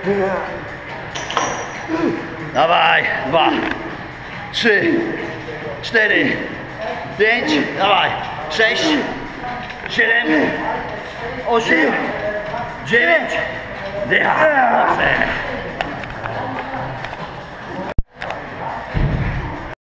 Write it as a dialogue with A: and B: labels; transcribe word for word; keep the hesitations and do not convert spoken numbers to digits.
A: Dawaj, dwa, trzy, cztery, pięć, dawaj, sześć, siedem, osiem, dziewięć, dycha. Dobrze.